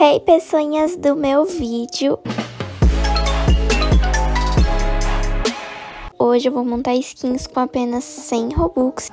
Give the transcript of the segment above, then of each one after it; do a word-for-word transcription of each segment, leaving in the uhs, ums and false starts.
Hey, pessoinhas do meu vídeo! Hoje eu vou montar skins com apenas cem Robux.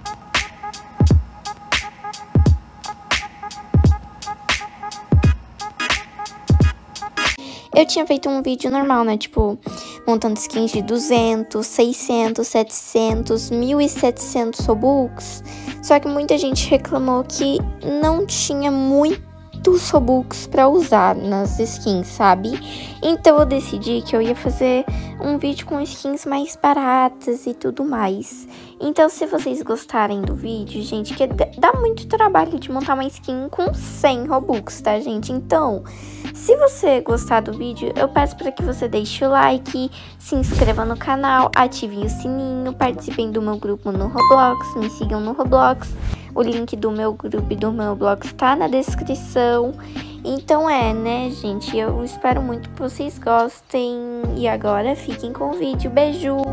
Eu tinha feito um vídeo normal, né? Tipo, montando skins de duzentos, seiscentos, setecentos, mil e setecentos Robux. Só que muita gente reclamou que não tinha muitos Robux pra usar nas skins, sabe? Então eu decidi que eu ia fazer um vídeo com skins mais baratas e tudo mais. Então se vocês gostarem do vídeo, gente, que dá muito trabalho de montar uma skin com cem Robux, tá, gente? Então, se você gostar do vídeo, eu peço para que você deixe o like, se inscreva no canal, ative o sininho, participem do meu grupo no Roblox, me sigam no Roblox. O link do meu grupo e do meu blog está na descrição. Então é, né, gente? Eu espero muito que vocês gostem. E agora fiquem com o vídeo. Beijos!